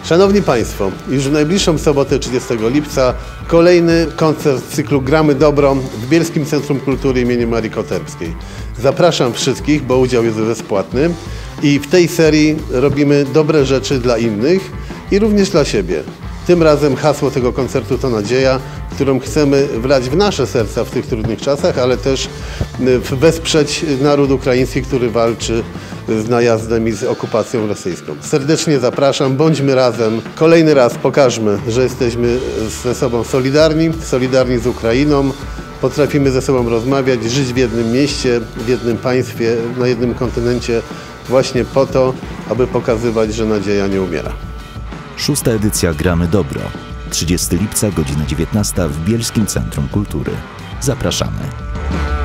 Szanowni Państwo, już w najbliższą sobotę 30 lipca kolejny koncert z cyklu Gramy Dobro w Bielskim Centrum Kultury im. Marii Koterskiej. Zapraszam wszystkich, bo udział jest bezpłatny i w tej serii robimy dobre rzeczy dla innych i również dla siebie. Tym razem hasło tego koncertu to nadzieja, którą chcemy wlać w nasze serca w tych trudnych czasach, ale też wesprzeć naród ukraiński, który walczy z najazdem i z okupacją rosyjską. Serdecznie zapraszam, bądźmy razem. Kolejny raz pokażmy, że jesteśmy ze sobą solidarni z Ukrainą, potrafimy ze sobą rozmawiać, żyć w jednym mieście, w jednym państwie, na jednym kontynencie właśnie po to, aby pokazywać, że nadzieja nie umiera. 6. edycja Gramy Dobro. 30 lipca, godzina 19 w Bielskim Centrum Kultury. Zapraszamy.